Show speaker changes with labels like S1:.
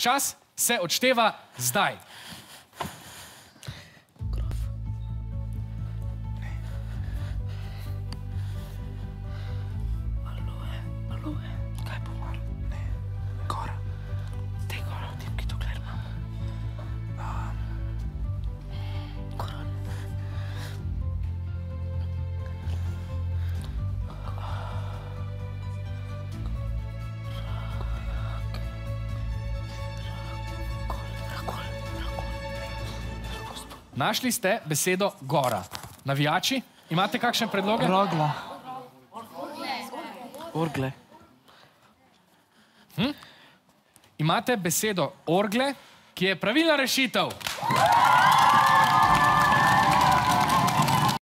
S1: Čas se odšteva zdaj. Našli ste besedo gora. Navijači, imate kakšne predloge?
S2: Rogla. Orgle.
S1: Imate besedo orgle, ki je pravilna rešitev.